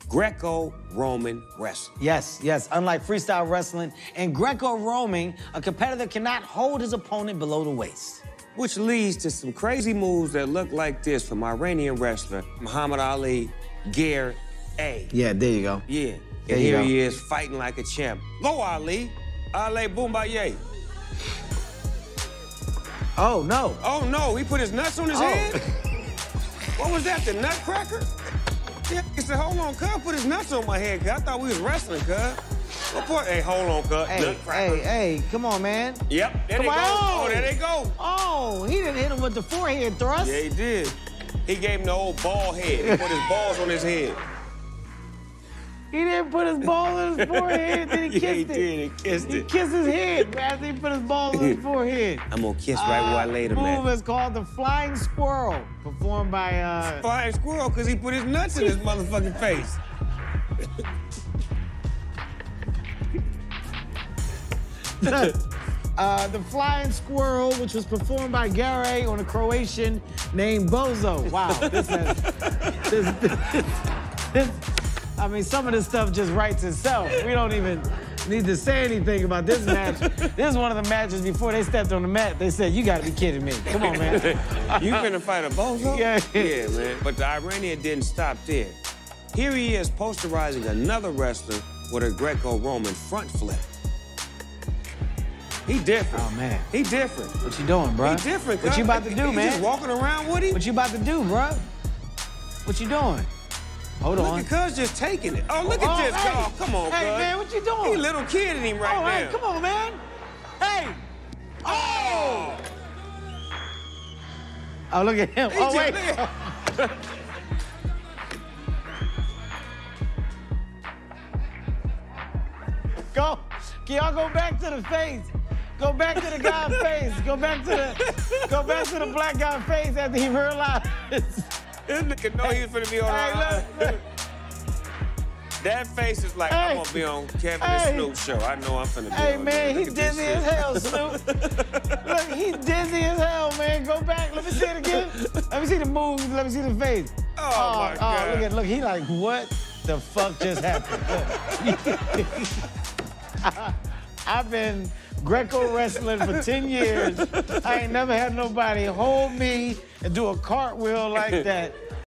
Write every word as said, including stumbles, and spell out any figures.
Greco-Roman wrestling. Yes, yes. Unlike freestyle wrestling, in Greco-Roman, a competitor cannot hold his opponent below the waist. Which leads to some crazy moves that look like this from Iranian wrestler Muhammad Ali, Gear A. Yeah, there you go. Yeah. There and you here go. he is fighting like a champ. Go, Ali. Ali Boombaye. Oh, no. Oh, no. He put his nuts on his Oh. head? What was that, the nutcracker? Yeah, he said, hold on, cuz, put his nuts on my head, cuz. I thought we was wrestling, cuz. What part? Hey, hold on, cuz. Hey, Nutcracker. hey, hey, come on, man. Yep, there Come they go. on. Oh, there they go. Oh, he didn't hit him with the forehead thrust. Yeah, he did. He gave him the old ball head. He put his balls on his head. He didn't put his ball on his forehead, then he Yeah, he kissed it. did. He kissed He it. kissed his head after he put his ball on his forehead. I'm gonna kiss right where I laid him Uh, move at. is called the flying squirrel, performed by, uh... Flying squirrel, because he put his nuts in his motherfucking face. uh, the flying squirrel, which was performed by Gary on a Croatian named Bozo. Wow, this has... This, this, this, I mean, some of this stuff just writes itself. We don't even need to say anything about this match. This is one of the matches before they stepped on the mat. They said, you gotta be kidding me. Come on, man. You finna fight a bozo? Yeah. Yeah, man. But the Iranian didn't stop there. Here he is posterizing another wrestler with a Greco-Roman front flip. He different. Oh, man. He different. What you doing, bro? He different, What cuz. you about to do, he man? just walking around with him? What you about to do, bro? What you doing? Hold Look on. at cuz just taking it. Oh, look at Oh, this, hey. oh, come on, Hey, cuz. man, what you doing? He a little kid in him right All right, now. come on, man. Hey. Oh! Oh, look at him. He Oh, just- wait. look at- Go. Can y'all go back to the face? Go back to the guy's face. Go back to the go back to the black guy's face after he realized. This nigga know he was finna be on Hey, our- look, look. That face is like, Hey. I'm gonna be on Kevin Hey. and Snoop show. I know I'm finna be Hey, on man, there. he Look at this dizzy shit. as hell, Snoop. Look, he dizzy as hell, man. Go back. Let me see it again. Let me see the moves. Let me see the face. Oh, my oh, God. Look at, look. He like, what the fuck just happened? Look. I've been Greco wrestling for ten years. I ain't never had nobody hold me and do a cartwheel like that.